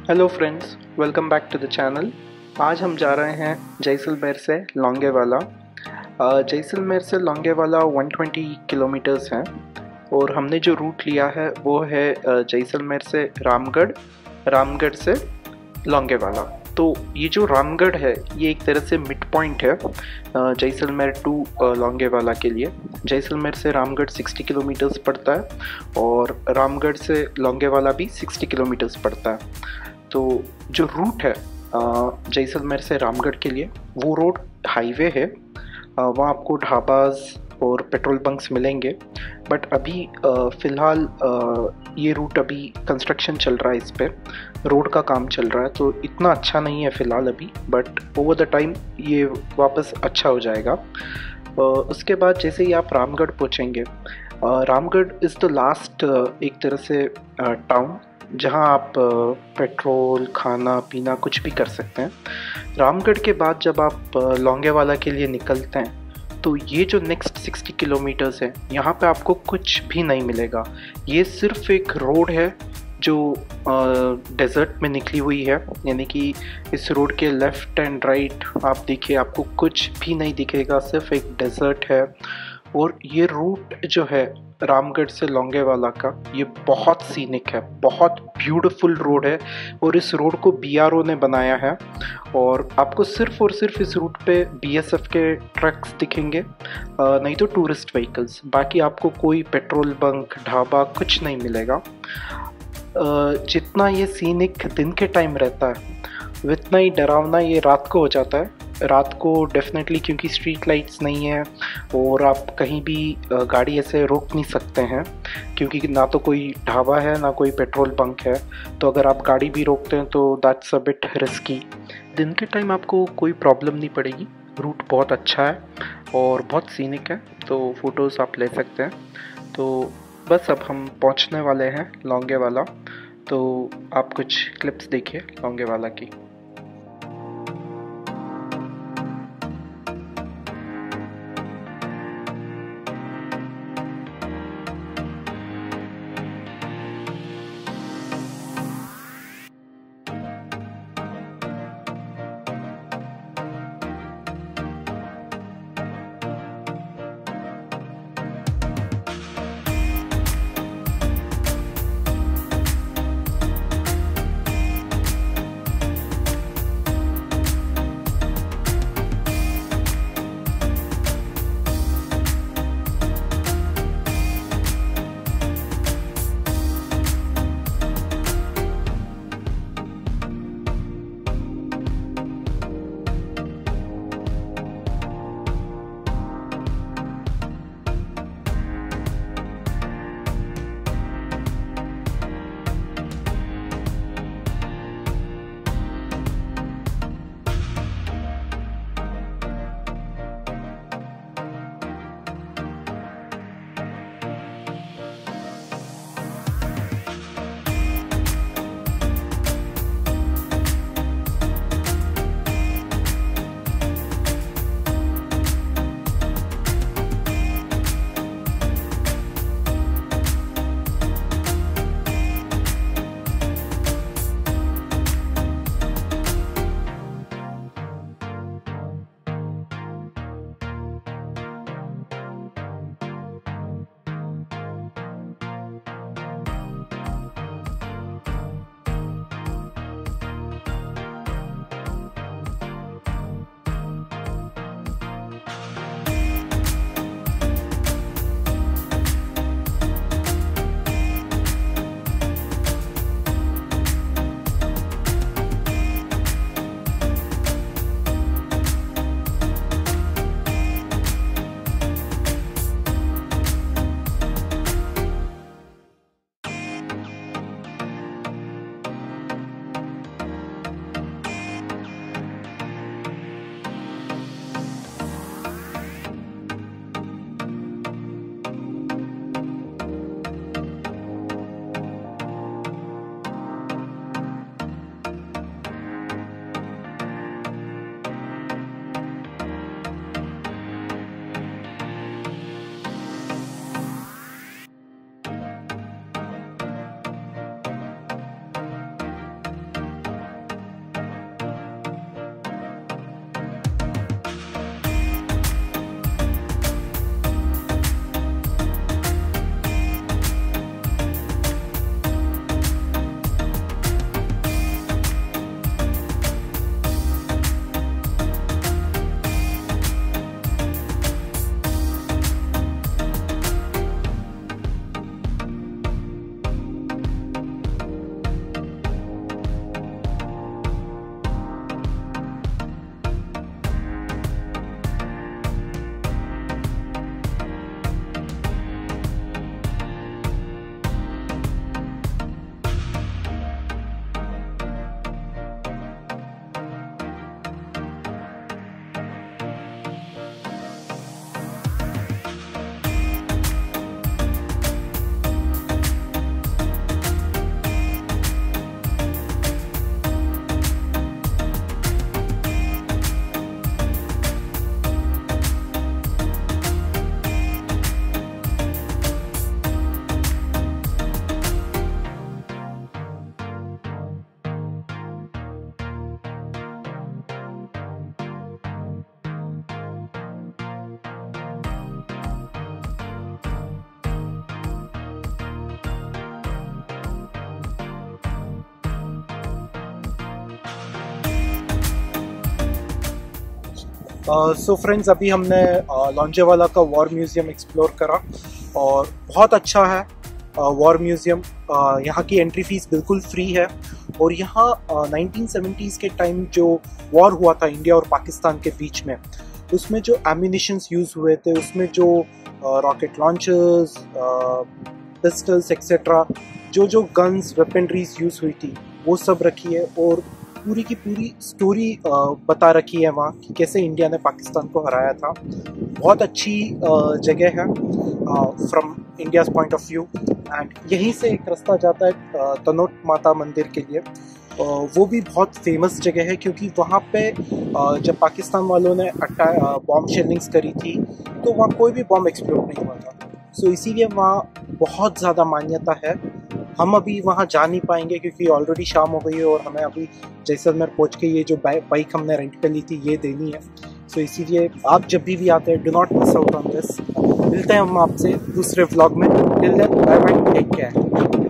Hello friends, welcome back to the channel. आज हम जा रहे हैं जैसलमेर से लोंगेवाला। जैसलमेर से लोंगेवाला 120 किलोमीटर्स हैं और हमने जो रूट लिया है वो है जैसलमेर से रामगढ़, रामगढ़ से लोंगेवाला। तो ये जो रामगढ़ है ये एक तरह से मिड पॉइंट है जैसलमेर टू लोंगेवाला के लिए। जैसलमेर से रामगढ़ 60 किलोमीटर्स पड़ता है और रामगढ़ से लोंगेवाला भी 60 किलोमीटर्स पड़ता है। तो जो रूट है जैसलमेर से रामगढ़ के लिए वो रोड हाईवे है। वहाँ आपको ढाबाज और पेट्रोल बंक्स मिलेंगे, बट अभी फ़िलहाल ये रूट अभी कंस्ट्रक्शन चल रहा है, इस पे रोड का काम चल रहा है, तो इतना अच्छा नहीं है फ़िलहाल अभी, बट ओवर द टाइम ये वापस अच्छा हो जाएगा। उसके बाद जैसे ही आप रामगढ़ पहुँचेंगे, रामगढ़ इज़ द लास्ट एक तरह से टाउन जहाँ आप पेट्रोल, खाना पीना कुछ भी कर सकते हैं। रामगढ़ के बाद जब आप लोंगेवाला के लिए निकलते हैं तो ये जो नेक्स्ट 60 किलोमीटर्स है यहाँ पे आपको कुछ भी नहीं मिलेगा। ये सिर्फ एक रोड है जो डेजर्ट में निकली हुई है, यानी कि इस रोड के लेफ़्ट एंड राइट आप देखिए आपको कुछ भी नहीं दिखेगा, सिर्फ एक डेजर्ट है। और ये रूट जो है रामगढ़ से लोंगेवाला का ये बहुत सीनिक है, बहुत ब्यूटीफुल रोड है और इस रोड को बीआरओ ने बनाया है और आपको सिर्फ और सिर्फ इस रूट पे बीएसएफ के ट्रक्स दिखेंगे, नहीं तो टूरिस्ट व्हीकल्स। बाकी आपको कोई पेट्रोल बंक, ढाबा कुछ नहीं मिलेगा। जितना ये सीनिक दिन के टाइम रहता है उतना ही डरावना ये रात को हो जाता है। रात को डेफिनेटली, क्योंकि स्ट्रीट लाइट्स नहीं है और आप कहीं भी गाड़ी ऐसे रोक नहीं सकते हैं, क्योंकि ना तो कोई ढाबा है ना कोई पेट्रोल बंक है, तो अगर आप गाड़ी भी रोकते हैं तो दैट्स अ बिट रिस्की। दिन के टाइम आपको कोई प्रॉब्लम नहीं पड़ेगी, रूट बहुत अच्छा है और बहुत सीनिक है, तो फ़ोटोज़ आप ले सकते हैं। तो बस अब हम पहुंचने वाले हैं लोंगेवाला, तो आप कुछ क्लिप्स देखिए लोंगेवाला की। सो फ्रेंड्स, अभी हमने लॉन्जेवाला का वॉर म्यूज़ियम एक्सप्लोर करा और बहुत अच्छा है वॉर म्यूज़ियम। यहाँ की एंट्री फीस बिल्कुल फ्री है और यहाँ 1970s के टाइम जो वॉर हुआ था इंडिया और पाकिस्तान के बीच में, उसमें जो एम्यूनिशंस यूज़ हुए थे, उसमें जो रॉकेट लॉन्चर्स, पिस्टल्स एक्सेट्रा, जो गन्स वेपनरीज यूज़ हुई थी वो सब रखी है और पूरी की पूरी स्टोरी बता रखी है वहाँ कि कैसे इंडिया ने पाकिस्तान को हराया था। बहुत अच्छी जगह है from India's point of view. And यहीं से एक रास्ता जाता है तनोट माता मंदिर के लिए। वो भी बहुत फेमस जगह है क्योंकि वहाँ पे जब पाकिस्तान वालों ने बॉम्ब शेलिंग्स करी थी तो वहाँ कोई भी बॉम्ब एक्सप्लोड नहीं हुआ था। सो इसीलिए वहाँ बहुत ज़्यादा मान्यता है। हम अभी वहाँ जा नहीं पाएंगे क्योंकि ऑलरेडी शाम हो गई है और हमें अभी जैसलमेर पहुँच के ये जो बाइक हमने रेंट पे ली थी ये देनी है। सो इसीलिए आप जब भी आते हैं, do not miss out on this. मिलते हैं हम आपसे दूसरे व्लॉग में। Till then, bye bye, take care.